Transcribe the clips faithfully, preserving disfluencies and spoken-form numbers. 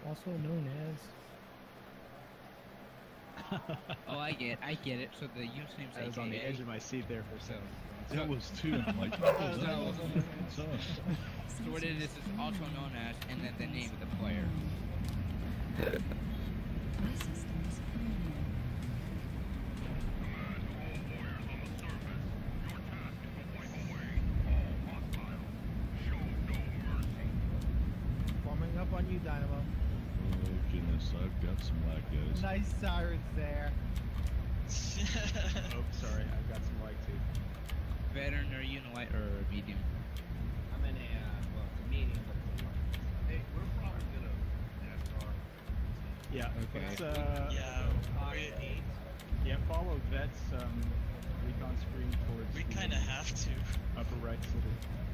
also known as. Oh, I get, I get it. So the username's I was on the edge of my seat there for a second. That was two. And I'm like, oh, So- so, So what it is is also known as, and then the name of the player. Forming up on you, Dynamo. oh goodness, I've got some lag, guys. Nice sirens there. Oh, sorry, I've got some lag too. Veteran or Unilight or medium? I'm in a, uh, well, it's a medium, but it's a one. Hey, we're probably gonna NASCAR. Yeah, Okay. let's, uh, Yeah, Uh, we, eight. yeah, follow Vet's um, recon screen towards we the kind of have to. upper right city.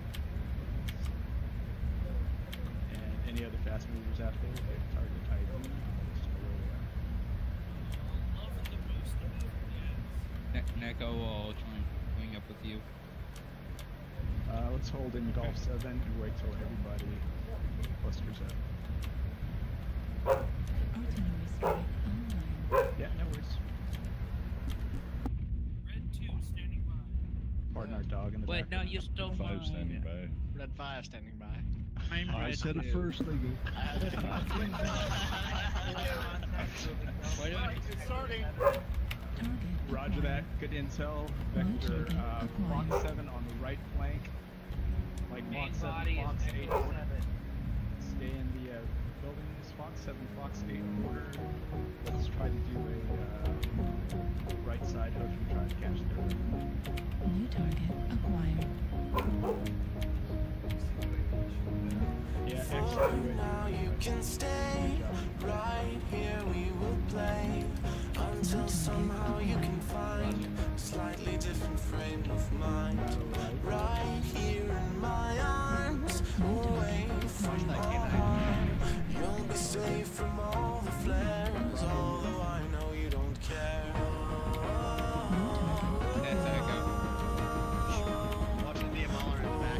And any other fast movers out there, they target I D. Just know where they are. Loving the boost of it, yes. Ne Neko will join, going up with you. Uh, let's hold in Golf seven and wait till everybody clusters up. Yeah, no worries. Red two standing by. Pardon our dog in the Wait, no, background. you still Five mine. standing by. Red five standing by. I'm I red said it too. first, nigga. Wait a minute. It's starting. Roger that. Good intel. Vector uh, Fox seven on the right flank. Like Main Fox seven, body Fox is eight. Echo seven. Stay in the uh, buildings. Fox seven, Fox eight order. Let's try to do a uh, right side ocean, try to catch their. New target acquired. Yeah, For excellent. now you can stay right here, we will play until somehow you can find a slightly different frame of mind. Right here in my arms, away from all harm. You'll be safe from all the flares, although I know you don't care. That's Echo. Watching the Mauler in the back.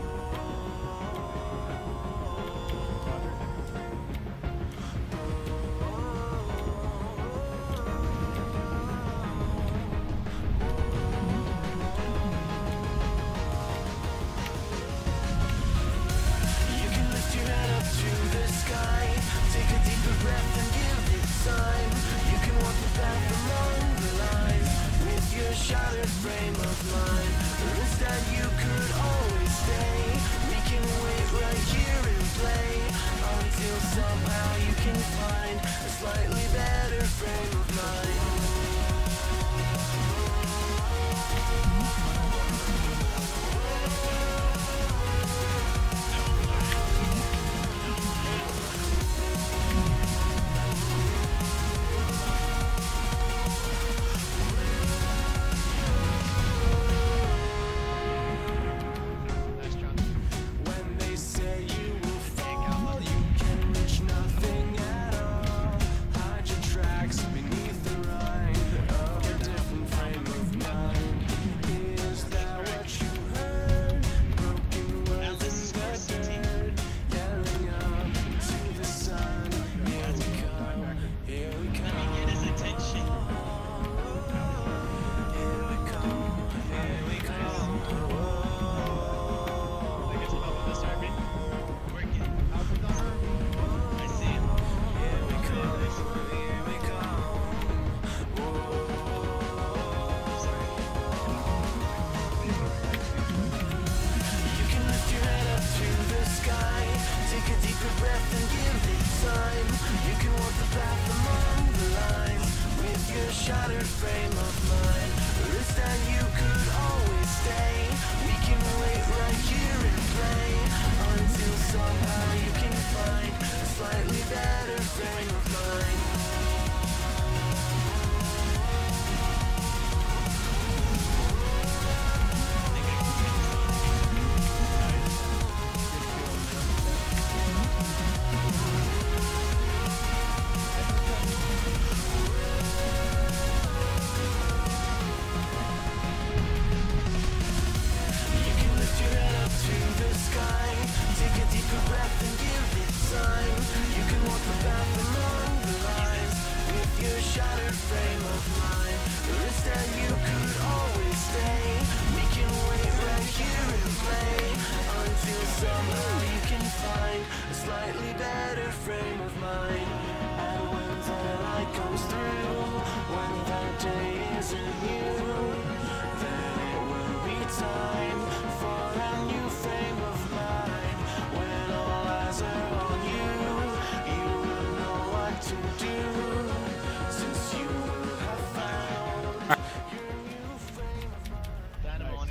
You can lift your head up to the sky, take a deeper breath and give it time. You can walk the path along the lines with your shattered frame of mind. Or instead you could always stay. We can wait right here and play until somehow you can find a slightly better frame of mind. Nice job. When they say you will fall, you can reach nothing at all. Hide your tracks beneath the rind of a different frame of mind. Is that what you heard? Broken words Alice in scores the the dirt, yelling up to the sun. Here we come, here we Let me come. get his attention. Here we come, here we come. I guess I'm up this R B. Working. I see him. Here we come, here we come. Sorry. You can lift your head up to the sky, take a deeper breath and give it time. You can walk the path among the lines with your shattered frame of mind. Or instead you could always stay. We can wait right here and play until somehow you can find a slightly better frame of mind. You can lift your head up to the sky, take a deeper breath and give it time. You can walk the path shattered frame of mind. Or instead you could always stay. We can wait right here and play until somehow you can find a slightly better frame of mind. And when the light comes through, when that day isn't you, then it will be time for a new frame of mind. When all eyes are on you, you will know what to do, since you will have found your new frame of mind. That on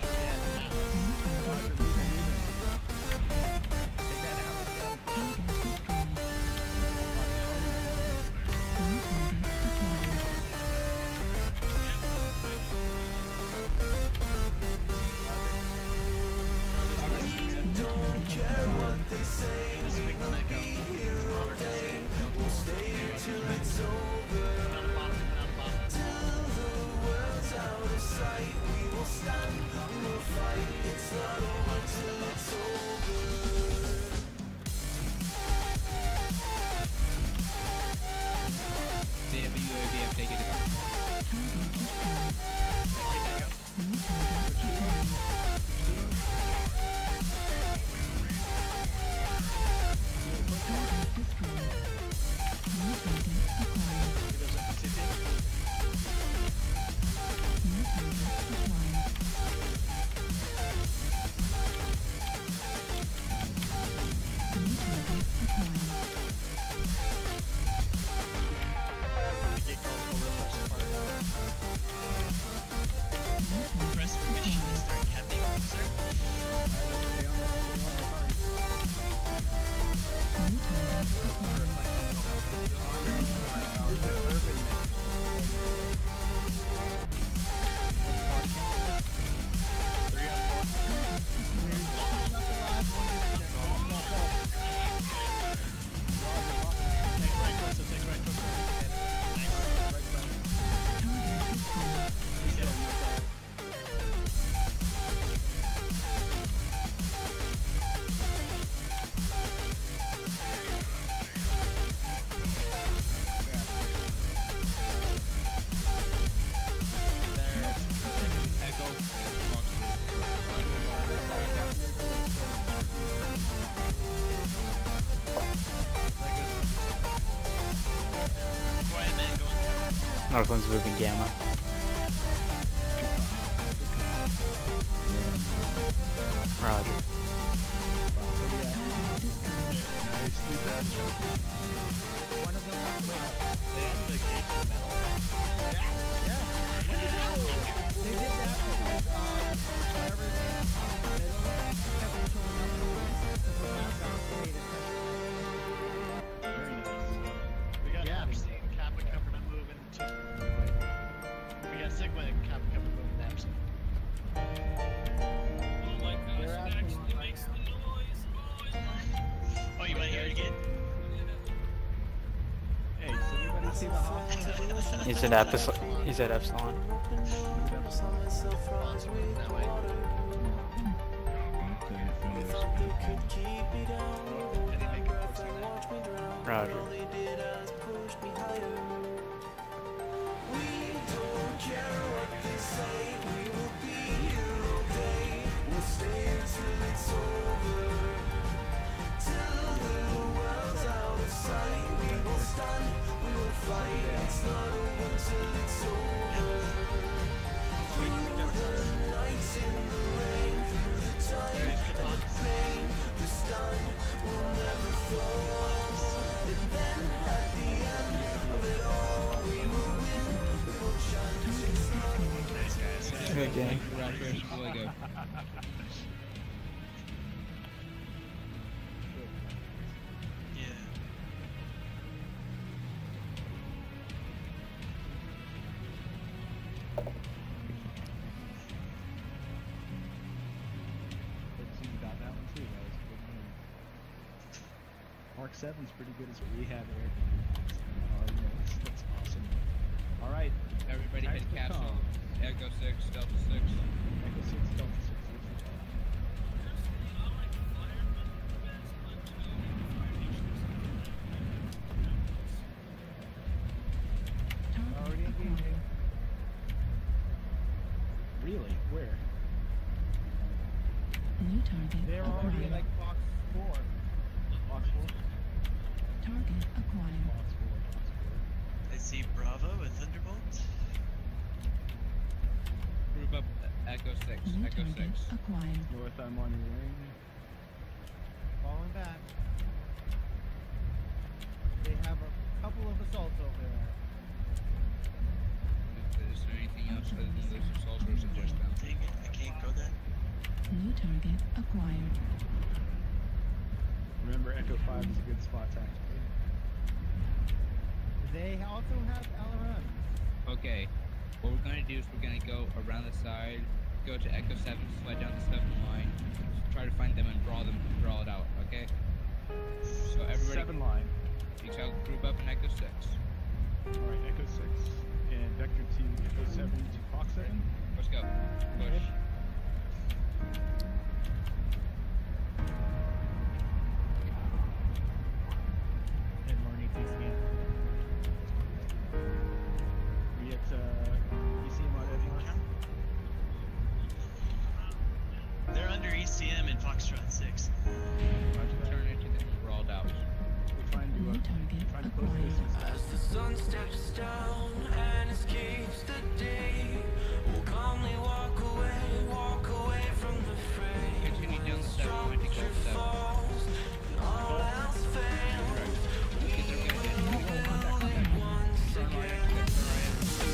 North one's moving gamma. Roger. He's at Epsilon. He's at Epsilon. Roger. Good game. Really good. Mark seven's pretty good as a rehab air. Oh, yeah, that's, that's awesome. All right, Everybody hit capsule. Echo six, Delta six. Echo six, Delta six. target They're already acquired. like box four. Box four? Target acquired. Box four, box four. I see Bravo and Thunderbolt. Group up uh, Echo six. New Echo target six. acquired. North, I'm on your wing. Falling back. They have a couple of assaults over there. Is, is there anything else other than those assaults, or is it just them? Dang it, I can't go there. New target acquired. Remember, Echo five is a good spot tactically. They also have L R Ms. Okay, what we're gonna do is we're gonna go around the side, go to Echo seven, slide down the seven line, try to find them and brawl them, brawl it out. Okay. So everybody, Seven line. you shall group up in Echo six. Alright, Echo six. And Vector two, Echo seven to Fox seven. Let's go. Push. And Marnie T C M. We at uh, E C M on Edmar. They're under E C M and Foxtrot six. Roger that. Turn into them and brawled out. We're trying to, New uh, target trying to close acquired. distance. As the sun steps down and escapes the day, we'll calmly walk away, walk away from the fray. Continue down the seven line to go Structure seven. falls and all else fails. We will build it once again.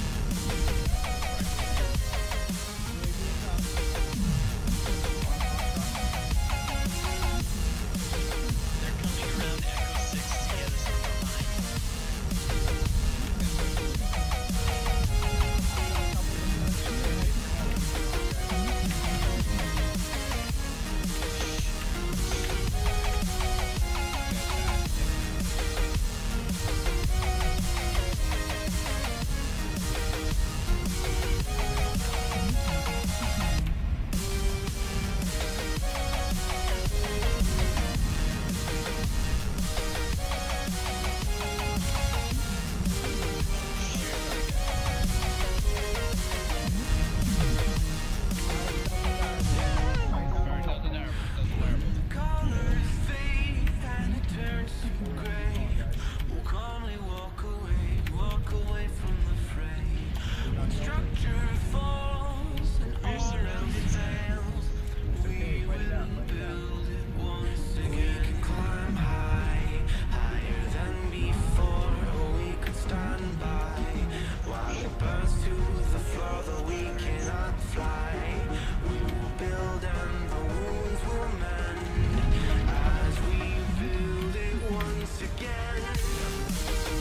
They're coming around Echo six to get us on the line. Tell the nerve, tell the nerve. Colors fade and it turns to gray. We'll calmly walk away, walk away from the fray. When structure falls and all else fails, we will build it once again. We can climb high, higher than before, or we could stand by while it burns to the floor, though we cannot fly. We will build and the wounds will mend as we build it once again.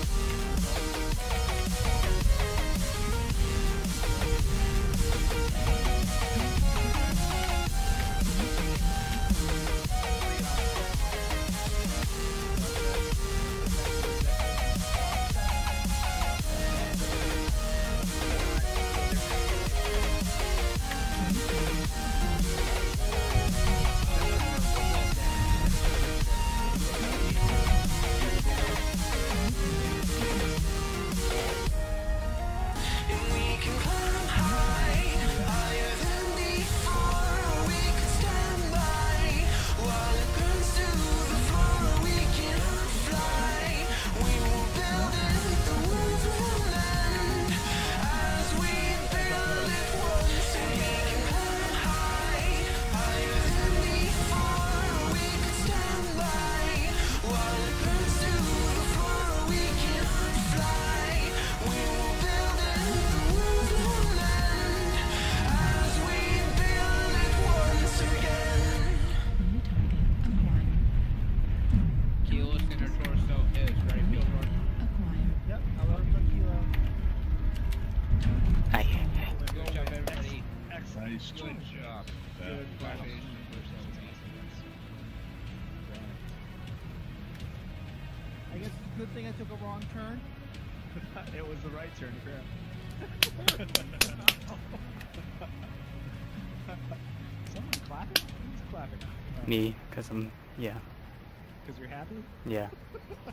And we can climb high, higher than before, or we can stand by while it burns to the floor, or we cannot fly. We will build it, the wounds will mend as we build it once again. We can climb high, higher than before, or we can stand by while it burns to the floor, or we cannot fly. We will build it, the wounds will mend as we build it once again. New target acquired. Keyless inner torso is ready. New target acquired. Yep, I love the kilo. Aye, aye, aye. Good job, everybody. Excellent. Nice Good job. job. Good job. Congratulations. I guess it's a good thing I took a wrong turn. It was the right turn to grab. Someone clapping? Who's clapping? Me, cause I'm, yeah, Because you're happy? yeah.